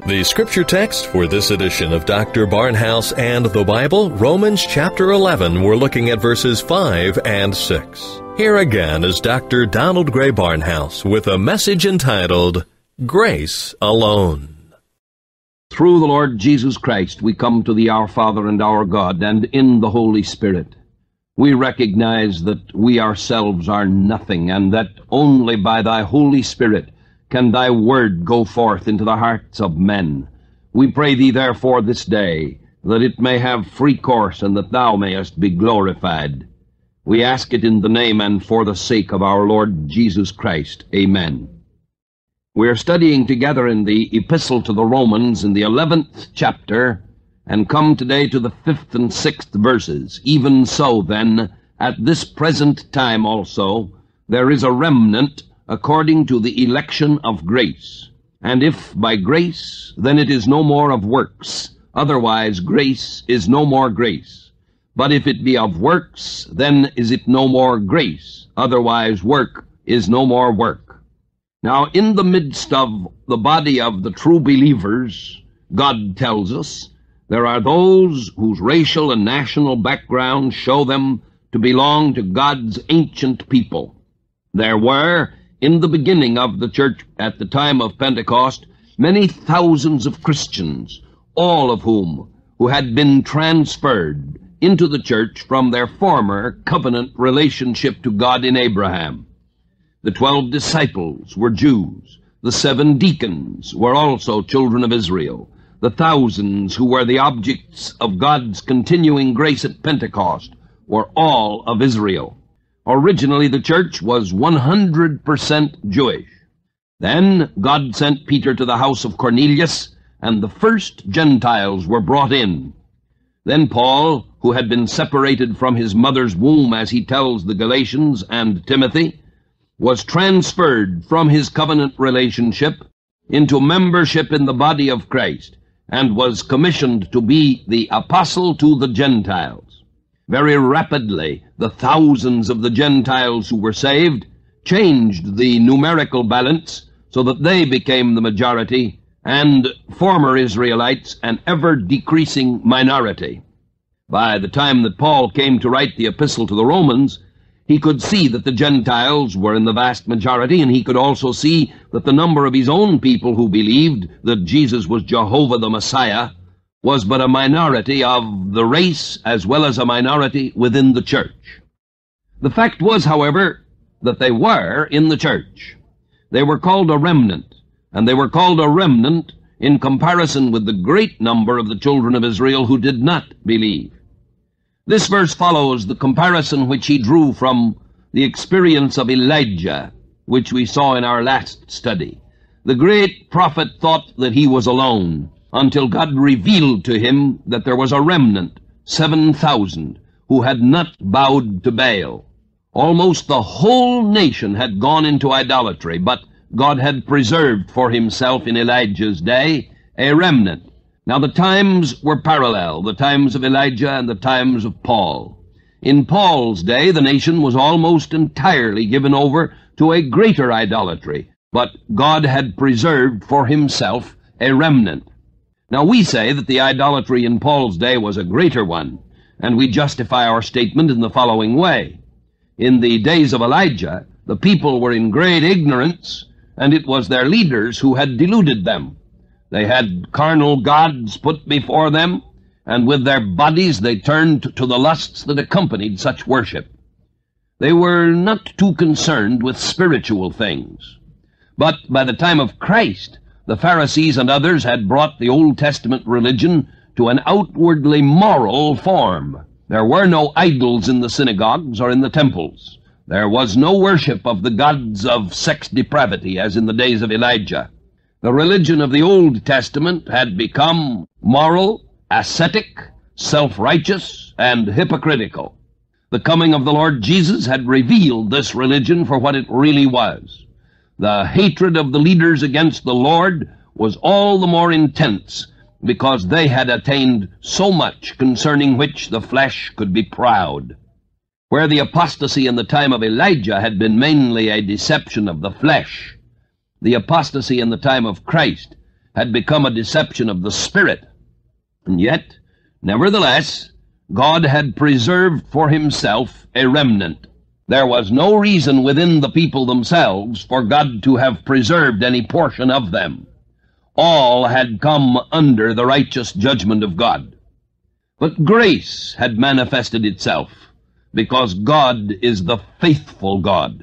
The scripture text for this edition of Dr. Barnhouse and the Bible, Romans chapter 11, we're looking at verses 5 and 6. Here again is Dr. Donald Gray Barnhouse with a message entitled, Grace Alone. Through the Lord Jesus Christ, we come to thee, our Father and our God, and in the Holy Spirit. We recognize that we ourselves are nothing, and that only by thy Holy Spirit can thy word go forth into the hearts of men. We pray thee therefore this day that it may have free course and that thou mayest be glorified. We ask it in the name and for the sake of our Lord Jesus Christ. Amen. We are studying together in the Epistle to the Romans in the 11th chapter and come today to the 5th and 6th verses. Even so, then, at this present time also, there is a remnant according to the election of grace. And if by grace, then it is no more of works. Otherwise grace is no more grace. But if it be of works, then is it no more grace. Otherwise work is no more work. Now in the midst of the body of the true believers, God tells us, there are those whose racial and national backgrounds show them to belong to God's ancient people. There were, in the beginning of the church at the time of Pentecost, many thousands of Christians, all of whom who had been transferred into the church from their former covenant relationship to God in Abraham. The 12 disciples were Jews. The 7 deacons were also children of Israel. The thousands who were the objects of God's continuing grace at Pentecost were all of Israel. Originally, the church was 100% Jewish. Then God sent Peter to the house of Cornelius, and the first Gentiles were brought in. Then Paul, who had been separated from his mother's womb, as he tells the Galatians and Timothy, was transferred from his covenant relationship into membership in the body of Christ, and was commissioned to be the apostle to the Gentiles. Very rapidly, the thousands of the Gentiles who were saved changed the numerical balance so that they became the majority and former Israelites an ever-decreasing minority. By the time that Paul came to write the epistle to the Romans, he could see that the Gentiles were in the vast majority, and he could also see that the number of his own people who believed that Jesus was Jehovah the Messiah was but a minority of the race as well as a minority within the church. The fact was, however, that they were in the church. They were called a remnant, and they were called a remnant in comparison with the great number of the children of Israel who did not believe. This verse follows the comparison which he drew from the experience of Elijah, which we saw in our last study. The great prophet thought that he was alone, until God revealed to him that there was a remnant, 7,000, who had not bowed to Baal. Almost the whole nation had gone into idolatry, but God had preserved for himself in Elijah's day a remnant. Now the times were parallel, the times of Elijah and the times of Paul. In Paul's day, the nation was almost entirely given over to a greater idolatry, but God had preserved for himself a remnant. Now we say that the idolatry in Paul's day was a greater one, and we justify our statement in the following way. In the days of Elijah, the people were in great ignorance, and it was their leaders who had deluded them. They had carnal gods put before them, and with their bodies they turned to the lusts that accompanied such worship. They were not too concerned with spiritual things. But by the time of Christ, the Pharisees and others had brought the Old Testament religion to an outwardly moral form. There were no idols in the synagogues or in the temples. There was no worship of the gods of sex depravity as in the days of Elijah. The religion of the Old Testament had become moral, ascetic, self-righteous, and hypocritical. The coming of the Lord Jesus had revealed this religion for what it really was. The hatred of the leaders against the Lord was all the more intense because they had attained so much concerning which the flesh could be proud. Where the apostasy in the time of Elijah had been mainly a deception of the flesh, the apostasy in the time of Christ had become a deception of the Spirit. And yet, nevertheless, God had preserved for himself a remnant. There was no reason within the people themselves for God to have preserved any portion of them. All had come under the righteous judgment of God. But grace had manifested itself, because God is the faithful God.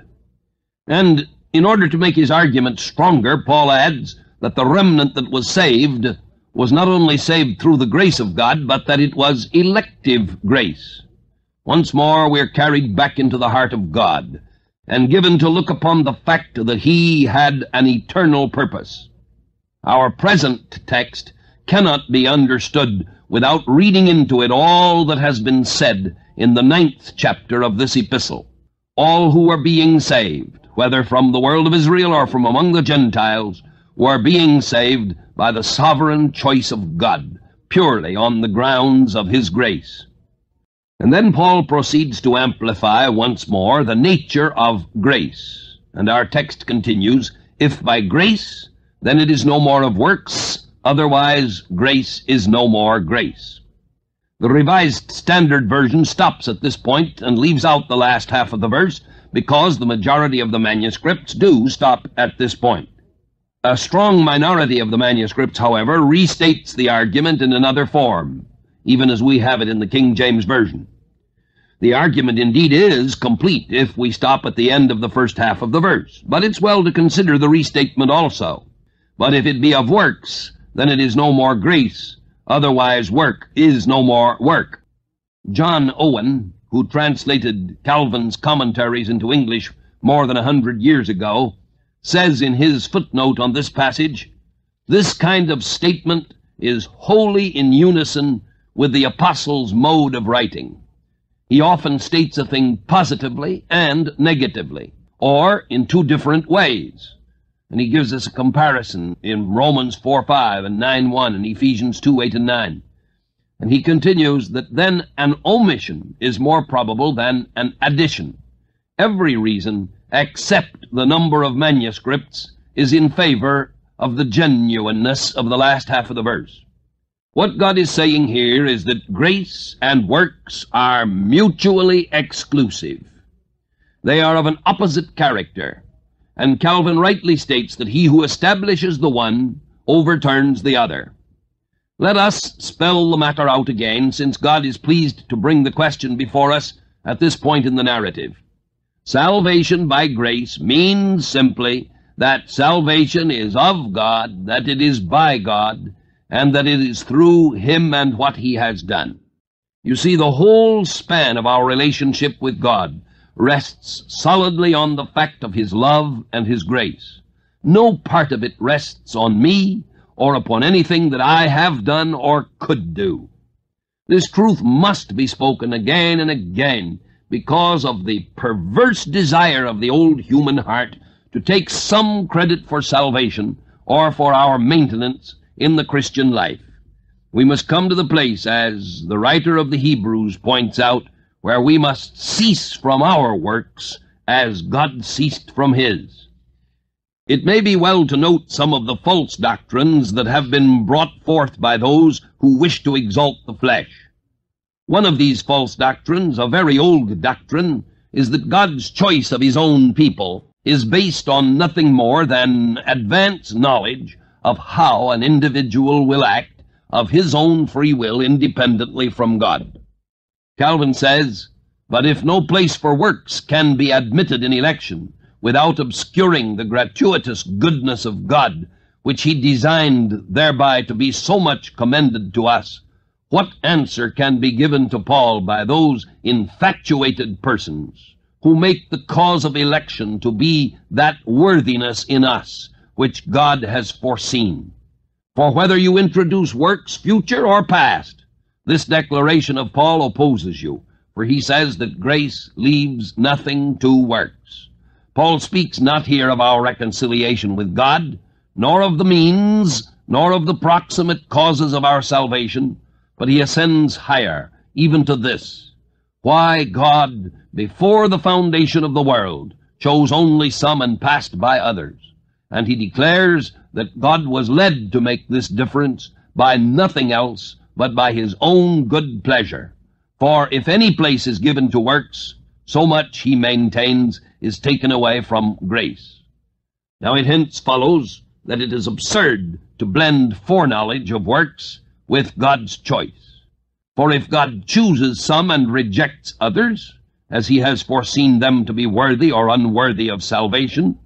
And in order to make his argument stronger, Paul adds that the remnant that was saved was not only saved through the grace of God, but that it was elective grace. Once more we are carried back into the heart of God and given to look upon the fact that he had an eternal purpose. Our present text cannot be understood without reading into it all that has been said in the 9th chapter of this epistle. All who are being saved, whether from the world of Israel or from among the Gentiles, were being saved by the sovereign choice of God, purely on the grounds of his grace. And then Paul proceeds to amplify once more the nature of grace. And our text continues, "If by grace, then it is no more of works, otherwise grace is no more grace." The Revised Standard Version stops at this point and leaves out the last half of the verse, because the majority of the manuscripts do stop at this point. A strong minority of the manuscripts, however, restates the argument in another form, even as we have it in the King James Version. The argument indeed is complete if we stop at the end of the first half of the verse, but it's well to consider the restatement also. "But if it be of works, then it is no more grace, otherwise work is no more work." John Owen, who translated Calvin's commentaries into English more than 100 years ago, says in his footnote on this passage, "This kind of statement is wholly in unison with the apostle's mode of writing. He often states a thing positively and negatively, or in two different ways." And he gives us a comparison in Romans 4:5 and 9:1 and Ephesians 2:8 and 9. And he continues that then an omission is more probable than an addition. Every reason, except the number of manuscripts, is in favor of the genuineness of the last half of the verse. What God is saying here is that grace and works are mutually exclusive. They are of an opposite character, and Calvin rightly states that he who establishes the one overturns the other. Let us spell the matter out again, since God is pleased to bring the question before us at this point in the narrative. Salvation by grace means simply that salvation is of God, that it is by God, and that it is through him and what he has done. You see, the whole span of our relationship with God rests solidly on the fact of his love and his grace. No part of it rests on me or upon anything that I have done or could do. This truth must be spoken again and again because of the perverse desire of the old human heart to take some credit for salvation or for our maintenance in the Christian life. We must come to the place, as the writer of the Hebrews points out, where we must cease from our works as God ceased from his. It may be well to note some of the false doctrines that have been brought forth by those who wish to exalt the flesh. One of these false doctrines, a very old doctrine, is that God's choice of his own people is based on nothing more than advanced knowledge of how an individual will act of his own free will independently from God. Calvin says, "But if no place for works can be admitted in election without obscuring the gratuitous goodness of God, which he designed thereby to be so much commended to us, what answer can be given to Paul by those infatuated persons who make the cause of election to be that worthiness in us which God has foreseen? For whether you introduce works, future or past, this declaration of Paul opposes you, for he says that grace leaves nothing to works." Paul speaks not here of our reconciliation with God, nor of the means, nor of the proximate causes of our salvation, but he ascends higher, even to this: why God, before the foundation of the world, chose only some and passed by others, and he declares that God was led to make this difference by nothing else but by his own good pleasure. For if any place is given to works, so much, he maintains, is taken away from grace. Now it hence follows that it is absurd to blend foreknowledge of works with God's choice. For if God chooses some and rejects others, as he has foreseen them to be worthy or unworthy of salvation,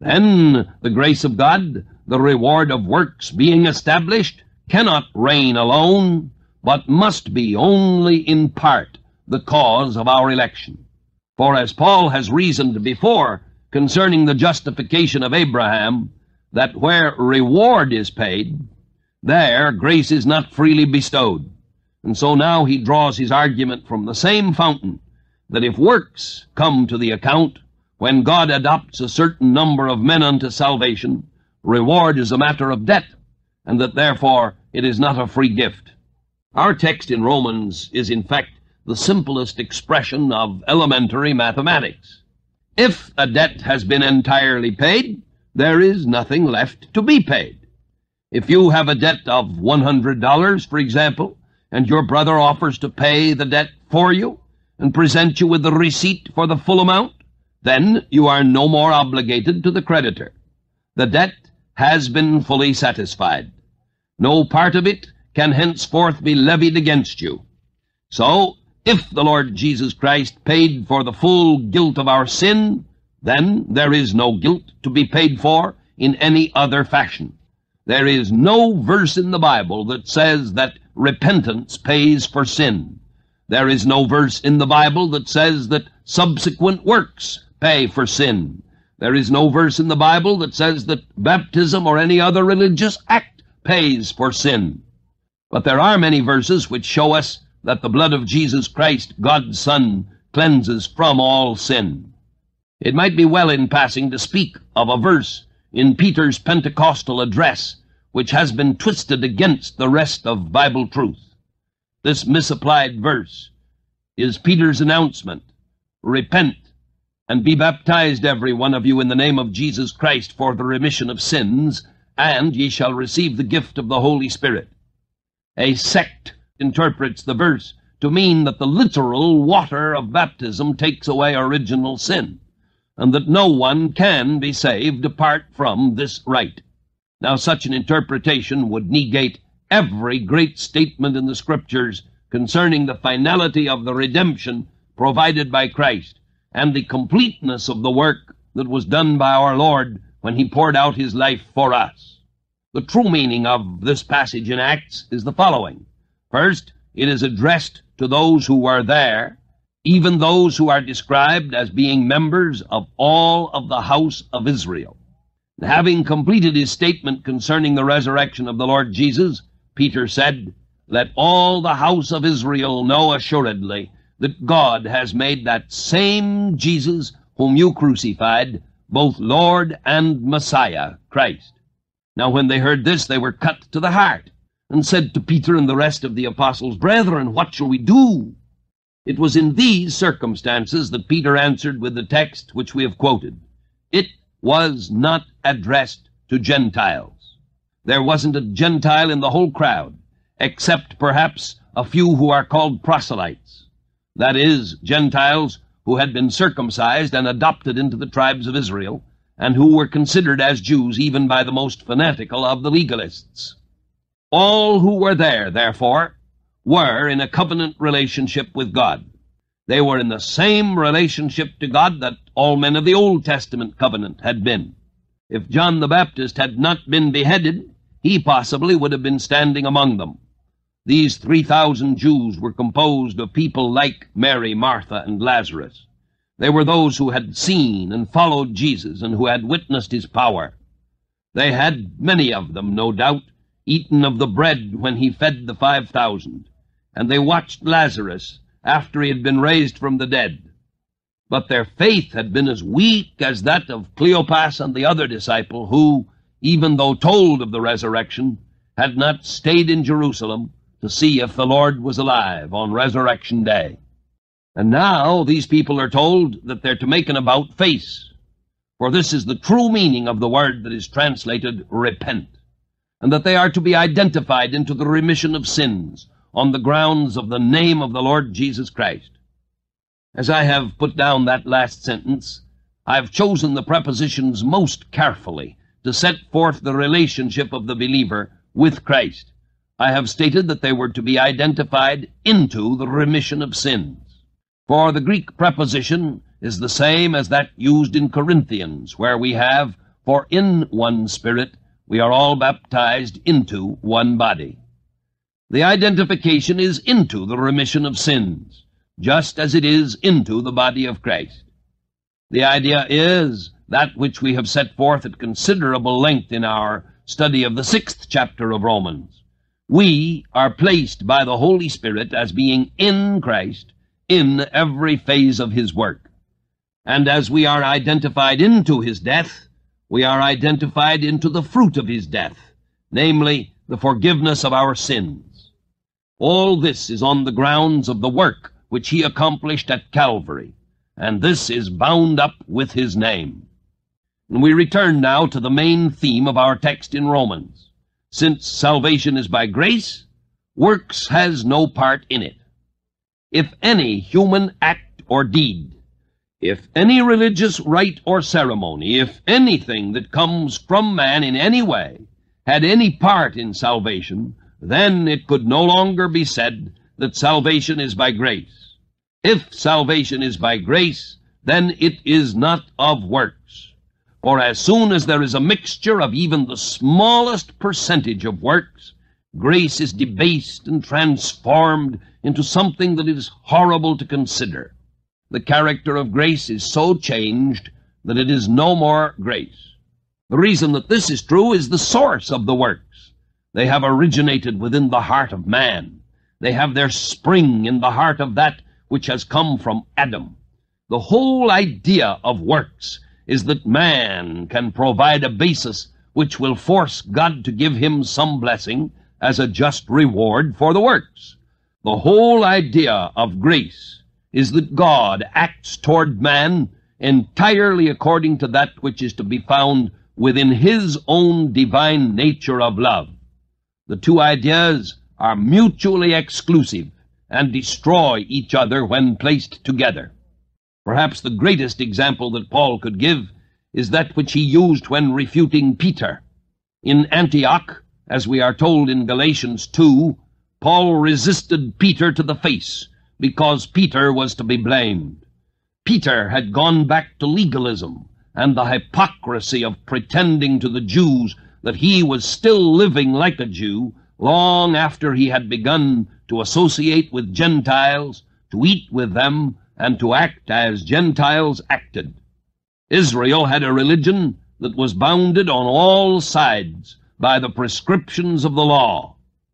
then the grace of God, the reward of works being established, cannot reign alone, but must be only in part the cause of our election. For as Paul has reasoned before concerning the justification of Abraham, that where reward is paid, there grace is not freely bestowed. And so now he draws his argument from the same fountain, that if works come to the account, when God adopts a certain number of men unto salvation, reward is a matter of debt, and that therefore it is not a free gift. Our text in Romans is in fact the simplest expression of elementary mathematics. If a debt has been entirely paid, there is nothing left to be paid. If you have a debt of $100, for example, and your brother offers to pay the debt for you and present you with the receipt for the full amount, then you are no more obligated to the creditor. The debt has been fully satisfied. No part of it can henceforth be levied against you. So, if the Lord Jesus Christ paid for the full guilt of our sin, then there is no guilt to be paid for in any other fashion. There is no verse in the Bible that says that repentance pays for sin. There is no verse in the Bible that says that subsequent works pay for sin. There is no verse in the Bible that says that baptism or any other religious act pays for sin. But there are many verses which show us that the blood of Jesus Christ, God's Son, cleanses from all sin. It might be well in passing to speak of a verse in Peter's Pentecostal address which has been twisted against the rest of Bible truth. This misapplied verse is Peter's announcement, "Repent, and be baptized every one of you in the name of Jesus Christ for the remission of sins, and ye shall receive the gift of the Holy Spirit." A sect interprets the verse to mean that the literal water of baptism takes away original sin, and that no one can be saved apart from this rite. Now, such an interpretation would negate every great statement in the Scriptures concerning the finality of the redemption provided by Christ and the completeness of the work that was done by our Lord when he poured out his life for us. The true meaning of this passage in Acts is the following. First, it is addressed to those who were there, even those who are described as being members of all of the house of Israel. And having completed his statement concerning the resurrection of the Lord Jesus, Peter said, "Let all the house of Israel know assuredly that God has made that same Jesus whom you crucified, both Lord and Messiah, Christ." Now when they heard this, they were cut to the heart, and said to Peter and the rest of the apostles, "Brethren, what shall we do?" It was in these circumstances that Peter answered with the text which we have quoted. It was not addressed to Gentiles. There wasn't a Gentile in the whole crowd, except perhaps a few who are called proselytes. That is, Gentiles who had been circumcised and adopted into the tribes of Israel, and who were considered as Jews even by the most fanatical of the legalists. All who were there, therefore, were in a covenant relationship with God. They were in the same relationship to God that all men of the Old Testament covenant had been. If John the Baptist had not been beheaded, he possibly would have been standing among them. These 3,000 Jews were composed of people like Mary, Martha, and Lazarus. They were those who had seen and followed Jesus and who had witnessed his power. They had, many of them, no doubt, eaten of the bread when he fed the 5,000, and they watched Lazarus after he had been raised from the dead. But their faith had been as weak as that of Cleopas and the other disciple who, even though told of the resurrection, had not stayed in Jerusalem to see if the Lord was alive on Resurrection Day. And now these people are told that they're to make an about-face. For this is the true meaning of the word that is translated repent, and that they are to be identified into the remission of sins on the grounds of the name of the Lord Jesus Christ. As I have put down that last sentence, I have chosen the prepositions most carefully to set forth the relationship of the believer with Christ. I have stated that they were to be identified into the remission of sins. For the Greek preposition is the same as that used in Corinthians, where we have, for in one Spirit we are all baptized into one body. The identification is into the remission of sins, just as it is into the body of Christ. The idea is that which we have set forth at considerable length in our study of the 6th chapter of Romans. We are placed by the Holy Spirit as being in Christ in every phase of his work. And as we are identified into his death, we are identified into the fruit of his death, namely, the forgiveness of our sins. All this is on the grounds of the work which he accomplished at Calvary, and this is bound up with his name. And we return now to the main theme of our text in Romans. Since salvation is by grace, works has no part in it. If any human act or deed, if any religious rite or ceremony, if anything that comes from man in any way had any part in salvation, then it could no longer be said that salvation is by grace. If salvation is by grace, then it is not of works. For as soon as there is a mixture of even the smallest percentage of works, grace is debased and transformed into something that is horrible to consider. The character of grace is so changed that it is no more grace. The reason that this is true is the source of the works. They have originated within the heart of man. They have their spring in the heart of that which has come from Adam. The whole idea of works is that man can provide a basis which will force God to give him some blessing as a just reward for the works. The whole idea of grace is that God acts toward man entirely according to that which is to be found within his own divine nature of love. The two ideas are mutually exclusive and destroy each other when placed together. Perhaps the greatest example that Paul could give is that which he used when refuting Peter. In Antioch, as we are told in Galatians 2, Paul resisted Peter to the face because Peter was to be blamed. Peter had gone back to legalism and the hypocrisy of pretending to the Jews that he was still living like a Jew long after he had begun to associate with Gentiles, to eat with them, and to act as Gentiles acted. Israel had a religion that was bounded on all sides by the prescriptions of the law.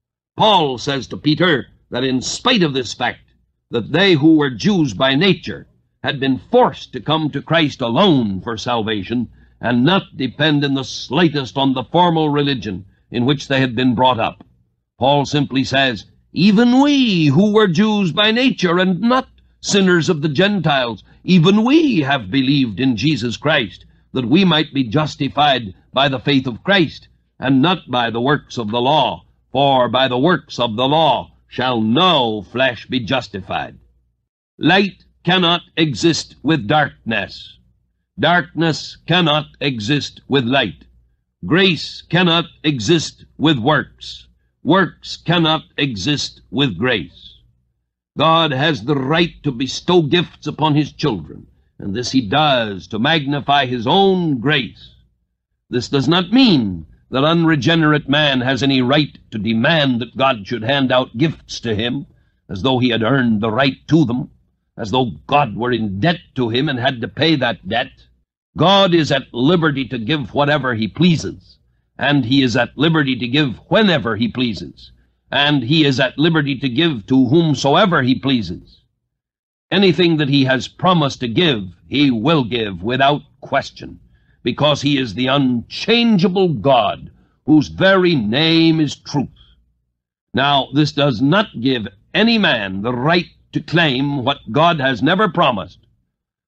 Paul says to Peter that in spite of this fact, that they who were Jews by nature had been forced to come to Christ alone for salvation and not depend in the slightest on the formal religion in which they had been brought up. Paul simply says, even we who were Jews by nature and not sinners of the Gentiles, even we have believed in Jesus Christ, that we might be justified by the faith of Christ, and not by the works of the law. For by the works of the law shall no flesh be justified. Light cannot exist with darkness. Darkness cannot exist with light. Grace cannot exist with works. Works cannot exist with grace. God has the right to bestow gifts upon his children, and this he does to magnify his own grace. This does not mean that unregenerate man has any right to demand that God should hand out gifts to him, as though he had earned the right to them, as though God were in debt to him and had to pay that debt. God is at liberty to give whatever he pleases, and he is at liberty to give whenever he pleases, and he is at liberty to give to whomsoever he pleases. Anything that he has promised to give, he will give without question, because he is the unchangeable God, whose very name is truth. Now, this does not give any man the right to claim what God has never promised,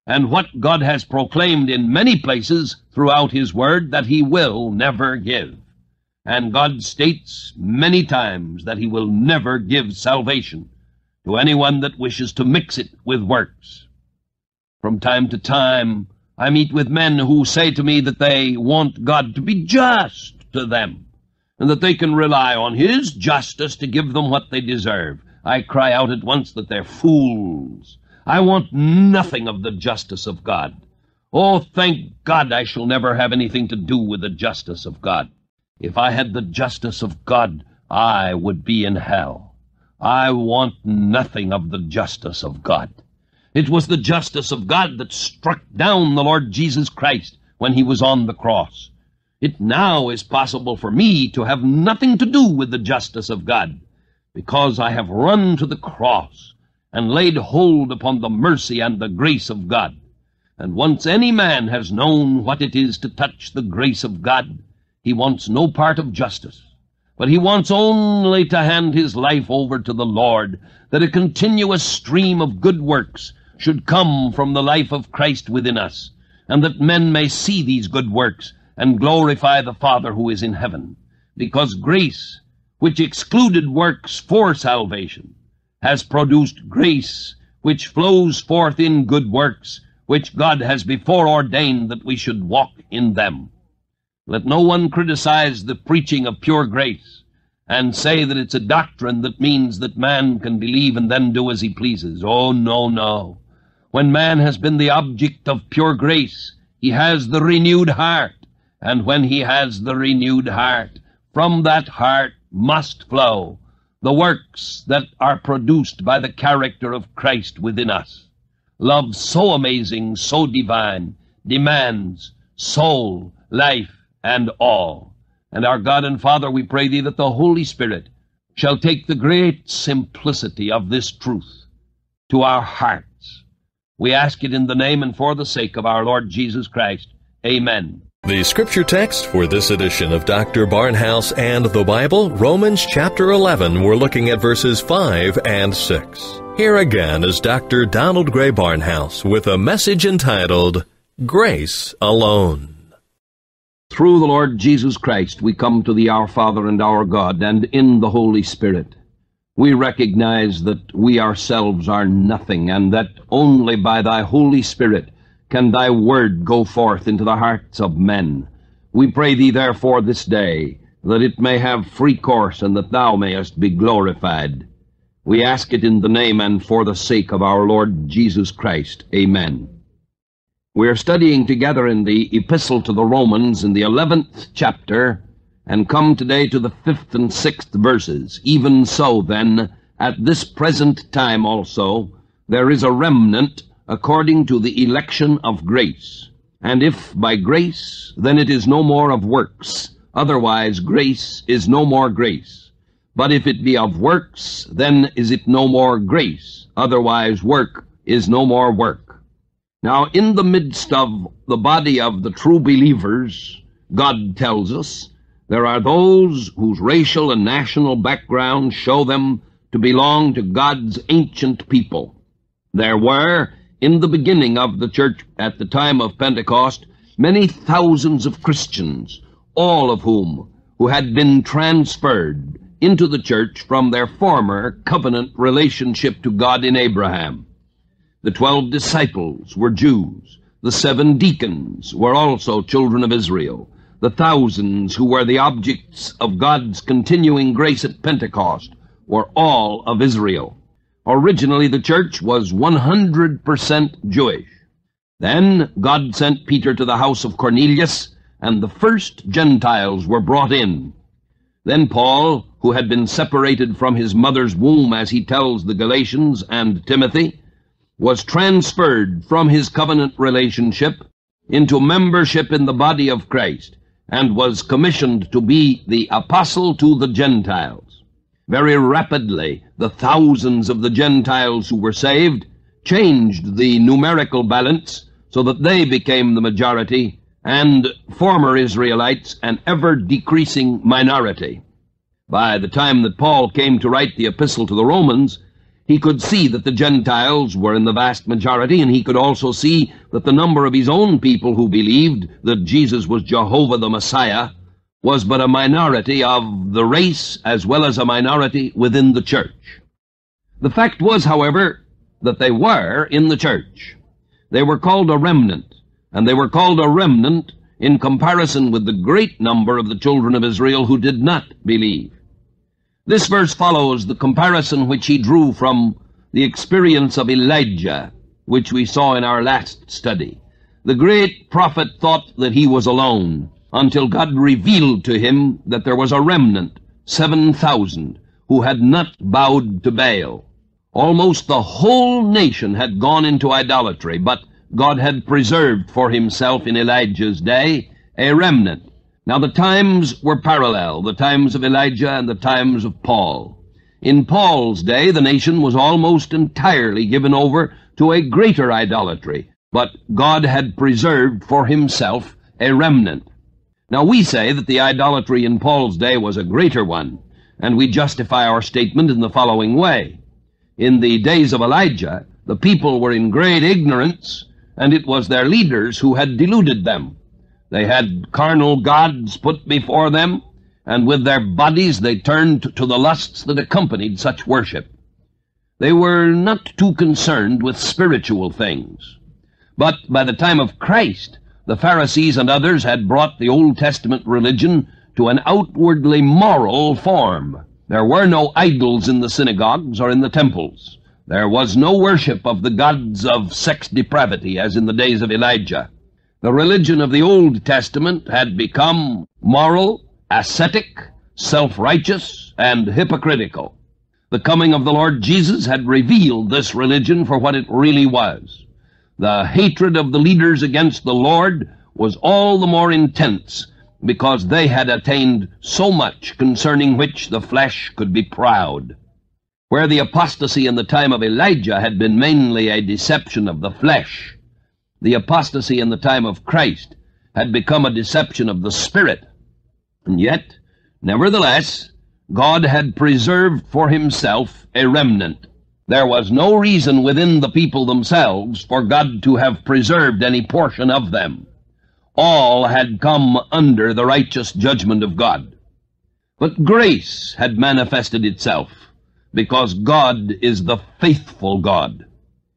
and what God has proclaimed in many places throughout His Word that He will never give. And God states many times that He will never give salvation to anyone that wishes to mix it with works. From time to time, I meet with men who say to me that they want God to be just to them, and that they can rely on His justice to give them what they deserve. I cry out at once that they're fools. I want nothing of the justice of God. Oh, thank God I shall never have anything to do with the justice of God. If I had the justice of God, I would be in hell. I want nothing of the justice of God. It was the justice of God that struck down the Lord Jesus Christ when He was on the cross. It now is possible for me to have nothing to do with the justice of God, because I have run to the cross and laid hold upon the mercy and the grace of God. And once any man has known what it is to touch the grace of God, he wants no part of justice, but he wants only to hand his life over to the Lord, that a continuous stream of good works should come from the life of Christ within us, and that men may see these good works and glorify the Father who is in heaven. Because grace, which excluded works for salvation, has produced grace which flows forth in good works, which God has before ordained that we should walk in them. Let no one criticize the preaching of pure grace and say that it's a doctrine that means that man can believe and then do as he pleases. Oh, no, no. When man has been the object of pure grace, he has the renewed heart. And when he has the renewed heart, from that heart must flow the works that are produced by the character of Christ within us. Love so amazing, so divine, demands soul, life, and all. And our God and Father, we pray Thee that the Holy Spirit shall take the great simplicity of this truth to our hearts. We ask it in the name and for the sake of our Lord Jesus Christ. Amen. The scripture text for this edition of Dr. Barnhouse and the Bible, Romans chapter 11, we're looking at verses 5 and 6. Here again is Dr. Donald Gray Barnhouse with a message entitled, Grace Alone. Through the Lord Jesus Christ, we come to Thee, our Father and our God, and in the Holy Spirit. We recognize that we ourselves are nothing, and that only by Thy Holy Spirit can Thy word go forth into the hearts of men. We pray Thee, therefore, this day, that it may have free course, and that Thou mayest be glorified. We ask it in the name and for the sake of our Lord Jesus Christ. Amen. We are studying together in the Epistle to the Romans in the 11th chapter, and come today to the 5th and 6th verses. Even so, then, at this present time also, there is a remnant according to the election of grace. And if by grace, then it is no more of works. Otherwise grace is no more grace. But if it be of works, then is it no more grace. Otherwise work is no more work. Now in the midst of the body of the true believers, God tells us, there are those whose racial and national background show them to belong to God's ancient people. There were, in the beginning of the church at the time of Pentecost, many thousands of Christians, all of whom who had been transferred into the church from their former covenant relationship to God in Abraham. The 12 disciples were Jews. The 7 deacons were also children of Israel. The thousands who were the objects of God's continuing grace at Pentecost were all of Israel. Originally, the church was 100% Jewish. Then God sent Peter to the house of Cornelius, and the first Gentiles were brought in. Then Paul, who had been separated from his mother's womb, as he tells the Galatians and Timothy, was transferred from his covenant relationship into membership in the body of Christ, and was commissioned to be the apostle to the Gentiles. Very rapidly, the thousands of the Gentiles who were saved changed the numerical balance so that they became the majority, and former Israelites an ever-decreasing minority. By the time that Paul came to write the epistle to the Romans, He could see that the Gentiles were in the vast majority, and he could also see that the number of his own people who believed that Jesus was Jehovah the Messiah was but a minority of the race as well as a minority within the church. The fact was, however, that they were in the church. They were called a remnant, and they were called a remnant in comparison with the great number of the children of Israel who did not believe. This verse follows the comparison which he drew from the experience of Elijah, which we saw in our last study. The great prophet thought that he was alone until God revealed to him that there was a remnant, 7,000, who had not bowed to Baal. Almost the whole nation had gone into idolatry, but God had preserved for himself in Elijah's day a remnant. Now the times were parallel, the times of Elijah and the times of Paul. In Paul's day, the nation was almost entirely given over to a greater idolatry, but God had preserved for himself a remnant. Now we say that the idolatry in Paul's day was a greater one, and we justify our statement in the following way. In the days of Elijah, the people were in great ignorance, and it was their leaders who had deluded them. They had carnal gods put before them, and with their bodies they turned to the lusts that accompanied such worship. They were not too concerned with spiritual things. But by the time of Christ, the Pharisees and others had brought the Old Testament religion to an outwardly moral form. There were no idols in the synagogues or in the temples. There was no worship of the gods of sex depravity as in the days of Elijah. The religion of the Old Testament had become moral, ascetic, self-righteous, and hypocritical. The coming of the Lord Jesus had revealed this religion for what it really was. The hatred of the leaders against the Lord was all the more intense because they had attained so much concerning which the flesh could be proud. Where the apostasy in the time of Elijah had been mainly a deception of the flesh, the apostasy in the time of Christ had become a deception of the Spirit. And yet, nevertheless, God had preserved for himself a remnant. There was no reason within the people themselves for God to have preserved any portion of them. All had come under the righteous judgment of God. But grace had manifested itself, because God is the faithful God.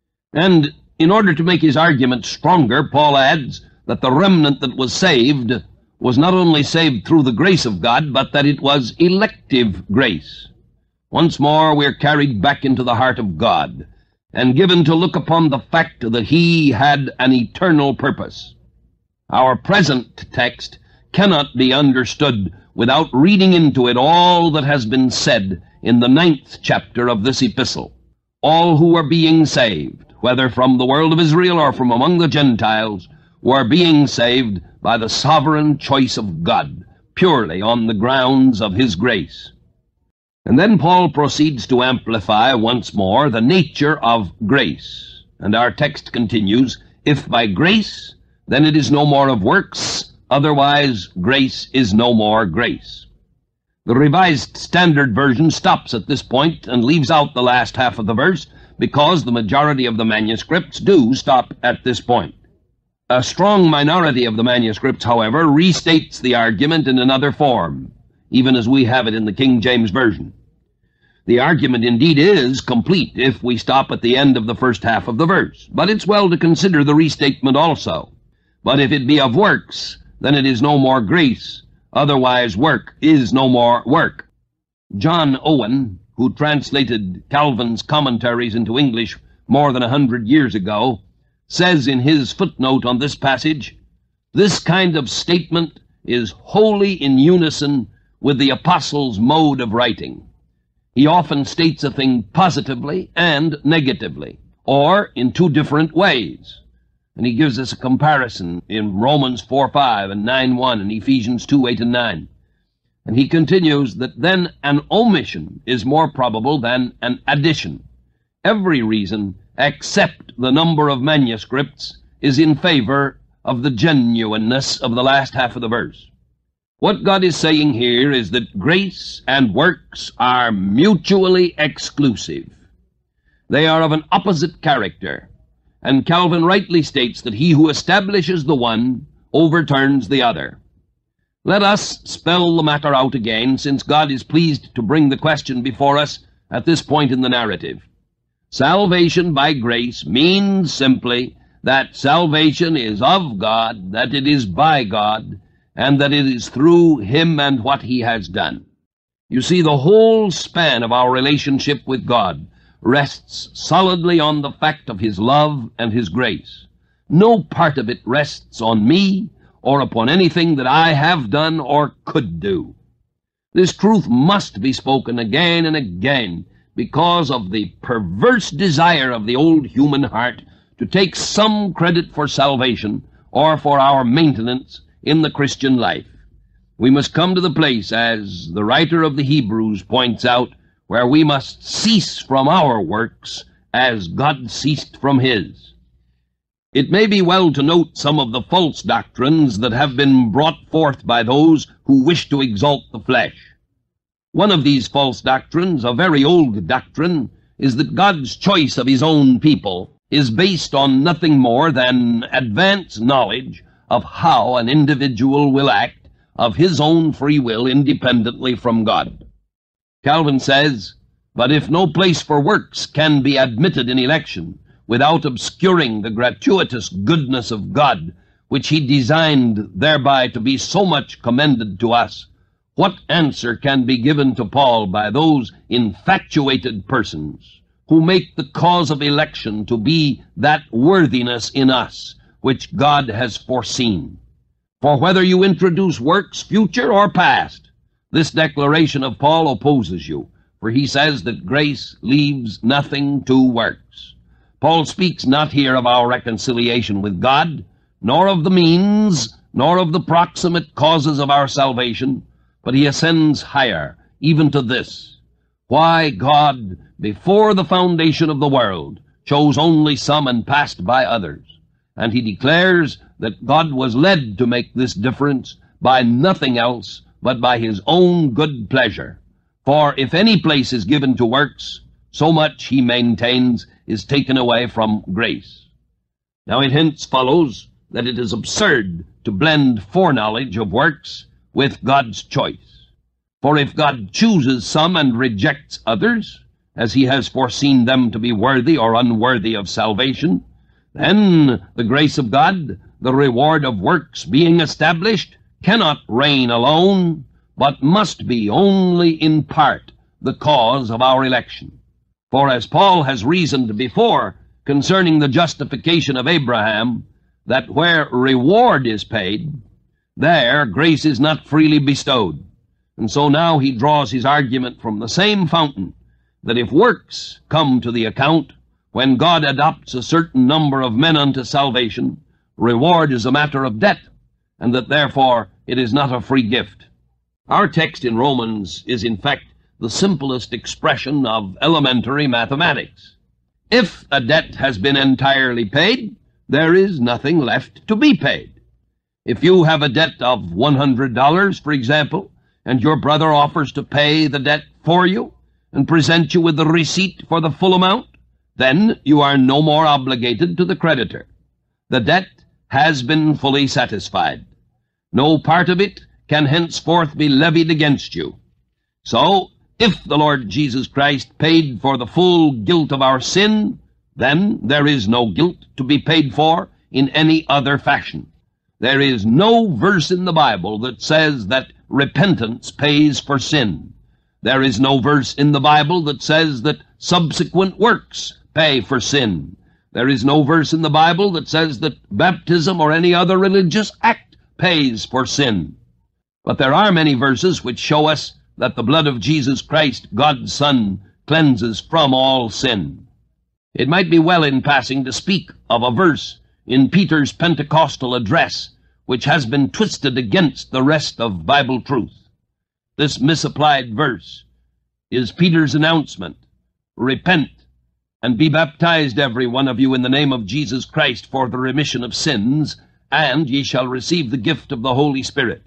And in order to make his argument stronger, Paul adds that the remnant that was saved was not only saved through the grace of God, but that it was elective grace. Once more we are carried back into the heart of God and given to look upon the fact that he had an eternal purpose. Our present text cannot be understood without reading into it all that has been said in the 9th chapter of this epistle. All who were being saved, whether from the world of Israel or from among the Gentiles, were being saved by the sovereign choice of God, purely on the grounds of his grace. And then Paul proceeds to amplify once more the nature of grace. And our text continues, "If by grace, then it is no more of works, otherwise grace is no more grace." The Revised Standard Version stops at this point and leaves out the last half of the verse because the majority of the manuscripts do stop at this point. A strong minority of the manuscripts, however, restates the argument in another form, even as we have it in the King James Version. The argument indeed is complete if we stop at the end of the first half of the verse, but it's well to consider the restatement also. But if it be of works, then it is no more grace, otherwise work is no more work. John Owen, who translated Calvin's commentaries into English more than 100 years ago, says in his footnote on this passage, "This kind of statement is wholly in unison with the apostle's mode of writing. He often states a thing positively and negatively, or in two different ways." And he gives us a comparison in Romans 4:5 and 9:1 and Ephesians 2:8 and 9. And he continues that then an omission is more probable than an addition. Every reason, except the number of manuscripts, is in favor of the genuineness of the last half of the verse. What God is saying here is that grace and works are mutually exclusive. They are of an opposite character, and Calvin rightly states that he who establishes the one overturns the other. Let us spell the matter out again, since God is pleased to bring the question before us at this point in the narrative. Salvation by grace means simply that salvation is of God, that it is by God, and that it is through Him and what He has done. You see, the whole span of our relationship with God rests solidly on the fact of His love and His grace. No part of it rests on me or upon anything that I have done or could do. This truth must be spoken again and again because of the perverse desire of the old human heart to take some credit for salvation or for our maintenance in the Christian life. We must come to the place, as the writer of the Hebrews points out, where we must cease from our works as God ceased from His. It may be well to note some of the false doctrines that have been brought forth by those who wish to exalt the flesh. One of these false doctrines, a very old doctrine, is that God's choice of His own people is based on nothing more than advanced knowledge of how an individual will act of his own free will independently from God. Calvin says, "But if no place for works can be admitted in election without obscuring the gratuitous goodness of God, which He designed thereby to be so much commended to us, what answer can be given to Paul by those infatuated persons who make the cause of election to be that worthiness in us which God has foreseen? For whether you introduce works future or past, this declaration of Paul opposes you, for he says that grace leaves nothing to works." Paul speaks not here of our reconciliation with God, nor of the means, nor of the proximate causes of our salvation, but he ascends higher, even to this: why God, before the foundation of the world, chose only some and passed by others. And he declares that God was led to make this difference by nothing else but by His own good pleasure. For if any place is given to works, so much, he maintains, is taken away from grace. Now it hence follows that it is absurd to blend foreknowledge of works with God's choice. For if God chooses some and rejects others, as He has foreseen them to be worthy or unworthy of salvation, then the grace of God, the reward of works being established, cannot reign alone, but must be only in part the cause of our election. For as Paul has reasoned before concerning the justification of Abraham, that where reward is paid, there grace is not freely bestowed. And so now he draws his argument from the same fountain, that if works come to the account, when God adopts a certain number of men unto salvation, reward is a matter of debt, and that therefore it is not a free gift. Our text in Romans is in fact the simplest expression of elementary mathematics. If a debt has been entirely paid, there is nothing left to be paid. If you have a debt of $100, for example, and your brother offers to pay the debt for you and present you with the receipt for the full amount, then you are no more obligated to the creditor. The debt has been fully satisfied. No part of it can henceforth be levied against you. So, if the Lord Jesus Christ paid for the full guilt of our sin, then there is no guilt to be paid for in any other fashion. There is no verse in the Bible that says that repentance pays for sin. There is no verse in the Bible that says that subsequent works pay for sin. There is no verse in the Bible that says that baptism or any other religious act pays for sin. But there are many verses which show us that the blood of Jesus Christ, God's Son, cleanses from all sin. It might be well in passing to speak of a verse in Peter's Pentecostal address which has been twisted against the rest of Bible truth. This misapplied verse is Peter's announcement: "Repent, and be baptized every one of you in the name of Jesus Christ for the remission of sins, and ye shall receive the gift of the Holy Spirit."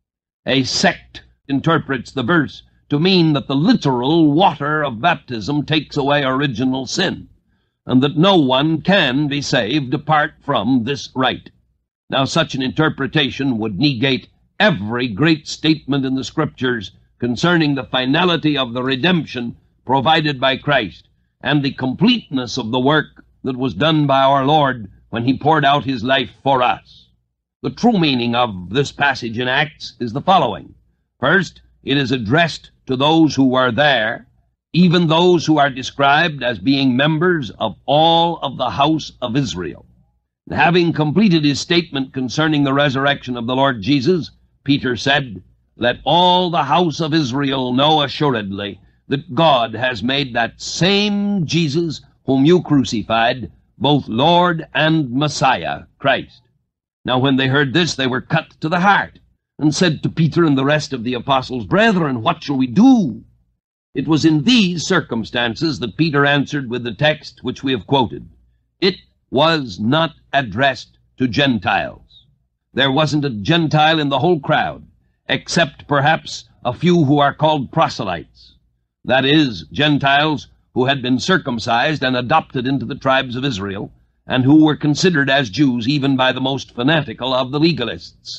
A sect interprets the verse to mean that the literal water of baptism takes away original sin. and that no one can be saved apart from this right. Now, such an interpretation would negate every great statement in the Scriptures concerning the finality of the redemption provided by Christ and the completeness of the work that was done by our Lord when he poured out his life for us. The true meaning of this passage in Acts is the following. First, it is addressed to those who were there, even those who are described as being members of all of the house of Israel. And having completed his statement concerning the resurrection of the Lord Jesus, Peter said, "Let all the house of Israel know assuredly that God has made that same Jesus whom you crucified, both Lord and Messiah, Christ." Now when they heard this, they were cut to the heart, and said to Peter and the rest of the apostles, "Brethren, what shall we do?" It was in these circumstances that Peter answered with the text which we have quoted. It was not addressed to Gentiles. There wasn't a Gentile in the whole crowd, except perhaps a few who are called proselytes. That is, Gentiles who had been circumcised and adopted into the tribes of Israel, and who were considered as Jews even by the most fanatical of the legalists.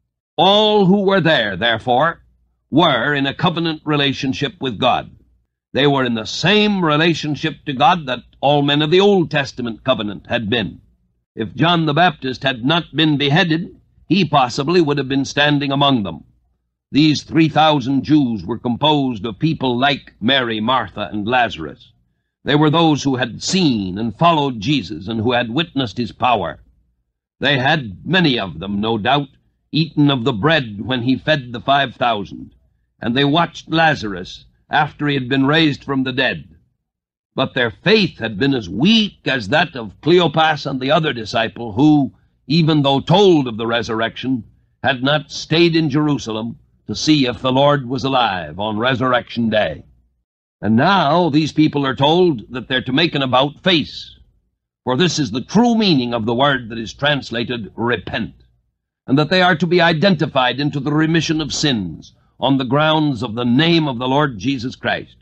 All who were there, therefore, were in a covenant relationship with God. They were in the same relationship to God that all men of the Old Testament covenant had been. If John the Baptist had not been beheaded, he possibly would have been standing among them. These 3,000 Jews were composed of people like Mary, Martha, and Lazarus. They were those who had seen and followed Jesus and who had witnessed his power. They had, many of them, no doubt, eaten of the bread when he fed the 5,000, and they watched Lazarus after he had been raised from the dead. But their faith had been as weak as that of Cleopas and the other disciple who, even though told of the resurrection, had not stayed in Jerusalem to see if the Lord was alive on Resurrection Day. And now these people are told that they're to make an about-face, for this is the true meaning of the word that is translated repent, and that they are to be identified into the remission of sins on the grounds of the name of the Lord Jesus Christ.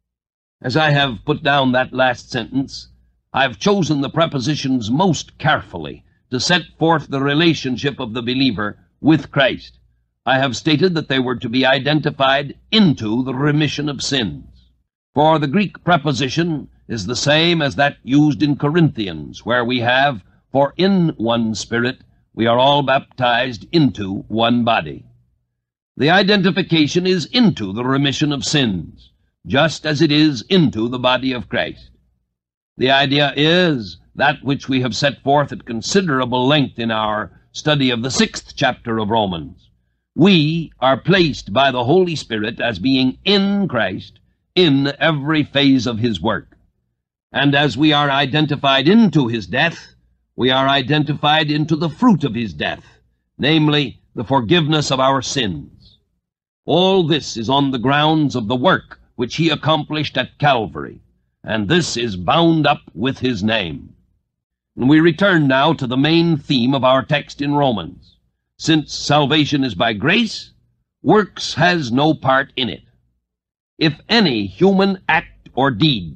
As I have put down that last sentence, I have chosen the prepositions most carefully to set forth the relationship of the believer with Christ. I have stated that they were to be identified into the remission of sins. For the Greek preposition is the same as that used in Corinthians, where we have, "For in one Spirit we are all baptized into one body." The identification is into the remission of sins, just as it is into the body of Christ. The idea is that which we have set forth at considerable length in our study of the 6th chapter of Romans. We are placed by the Holy Spirit as being in Christ in every phase of his work. And as we are identified into his death, we are identified into the fruit of his death, namely, the forgiveness of our sins. All this is on the grounds of the work which he accomplished at Calvary, and this is bound up with his name. And we return now to the main theme of our text in Romans. Since salvation is by grace, works has no part in it. If any human act or deed,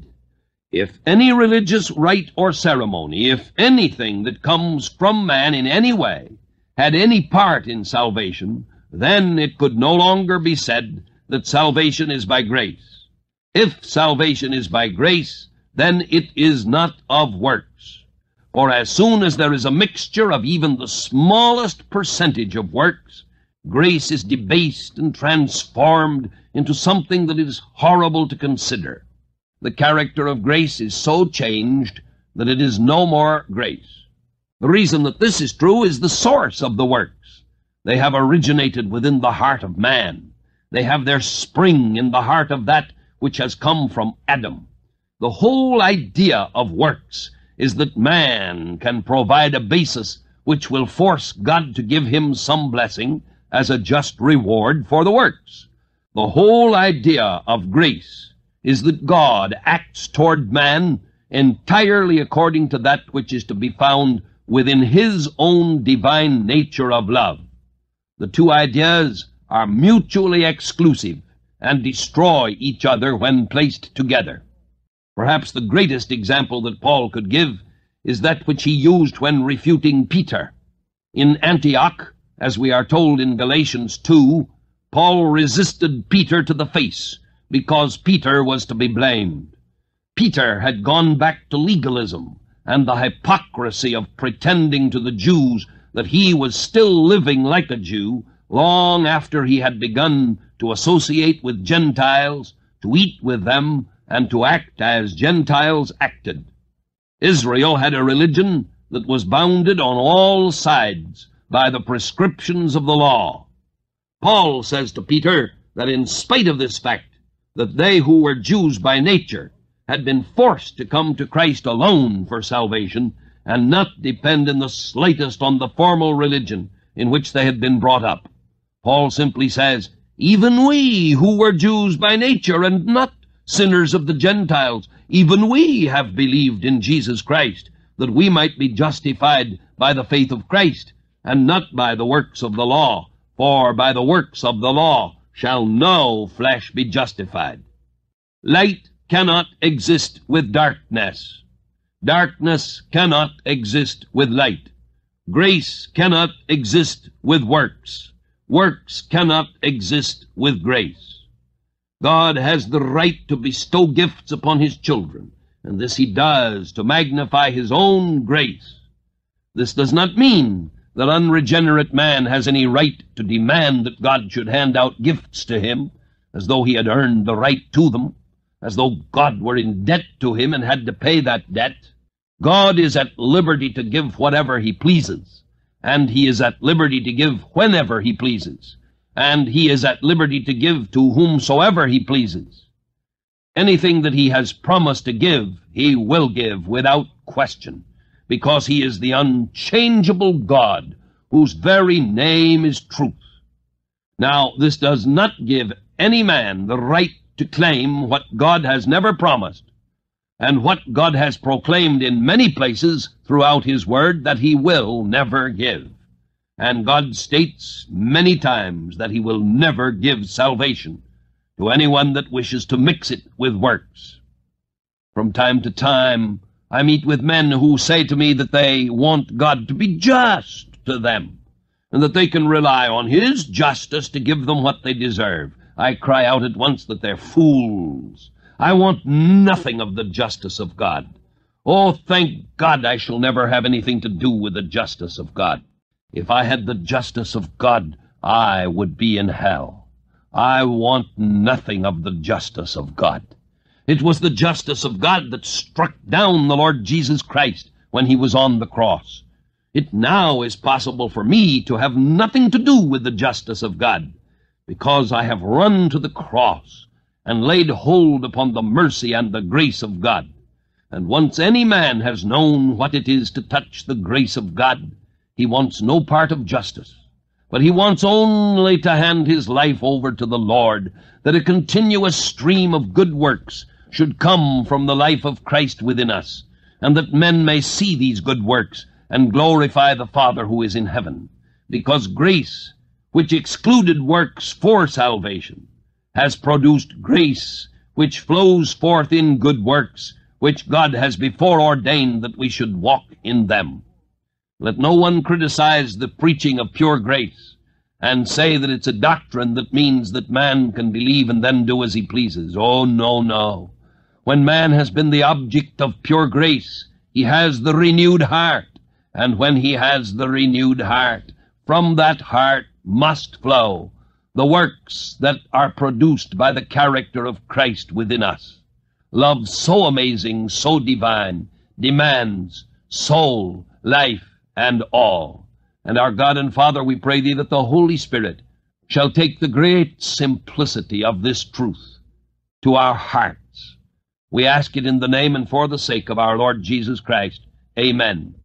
if any religious rite or ceremony, if anything that comes from man in any way had any part in salvation, then it could no longer be said that salvation is by grace. If salvation is by grace, then it is not of works. For as soon as there is a mixture of even the smallest percentage of works, grace is debased and transformed into something that is horrible to consider. The character of grace is so changed that it is no more grace. The reason that this is true is the source of the works. They have originated within the heart of man. They have their spring in the heart of that which has come from Adam. The whole idea of works is that man can provide a basis which will force God to give him some blessing as a just reward for the works. The whole idea of grace is that God acts toward man entirely according to that which is to be found within his own divine nature of love. The two ideas are mutually exclusive and destroy each other when placed together. Perhaps the greatest example that Paul could give is that which he used when refuting Peter. In Antioch, as we are told in Galatians 2, Paul resisted Peter to the face because Peter was to be blamed. Peter had gone back to legalism and the hypocrisy of pretending to the Jews that he was still living like a Jew long after he had begun to associate with Gentiles, to eat with them, and to act as Gentiles acted. Israel had a religion that was bounded on all sides by the prescriptions of the law. Paul says to Peter that in spite of this fact, that they who were Jews by nature had been forced to come to Christ alone for salvation and not depend in the slightest on the formal religion in which they had been brought up. Paul simply says, even we who were Jews by nature and not sinners of the Gentiles, even we have believed in Jesus Christ, that we might be justified by the faith of Christ, and not by the works of the law. For by the works of the law shall no flesh be justified. Light cannot exist with darkness. Darkness cannot exist with light. Grace cannot exist with works. Works cannot exist with grace. God has the right to bestow gifts upon his children, and this he does to magnify his own grace. This does not mean that unregenerate man has any right to demand that God should hand out gifts to him, as though he had earned the right to them, as though God were in debt to him and had to pay that debt. God is at liberty to give whatever he pleases, and he is at liberty to give whenever he pleases, and he is at liberty to give to whomsoever he pleases. Anything that he has promised to give, he will give without question, because he is the unchangeable God, whose very name is truth. Now, this does not give any man the right to claim what God has never promised, and what God has proclaimed in many places throughout his word that he will never give. And God states many times that he will never give salvation to anyone that wishes to mix it with works. From time to time, I meet with men who say to me that they want God to be just to them, and that they can rely on his justice to give them what they deserve. I cry out at once that they're fools. I want nothing of the justice of God. Oh, thank God I shall never have anything to do with the justice of God. If I had the justice of God, I would be in hell. I want nothing of the justice of God. It was the justice of God that struck down the Lord Jesus Christ when he was on the cross. It now is possible for me to have nothing to do with the justice of God, because I have run to the cross and laid hold upon the mercy and the grace of God. And once any man has known what it is to touch the grace of God, he wants no part of justice, but he wants only to hand his life over to the Lord, that a continuous stream of good works should come from the life of Christ within us, and that men may see these good works and glorify the Father who is in heaven, because grace, which excluded works for salvation, has produced grace which flows forth in good works, which God has before ordained that we should walk in them. Let no one criticize the preaching of pure grace and say that it's a doctrine that means that man can believe and then do as he pleases. Oh, no, no. When man has been the object of pure grace, he has the renewed heart. And when he has the renewed heart, from that heart must flow the works that are produced by the character of Christ within us. Love so amazing, so divine, demands soul, life, and all. And our God and Father, we pray thee that the Holy Spirit shall take the great simplicity of this truth to our hearts. We ask it in the name and for the sake of our Lord Jesus Christ. Amen.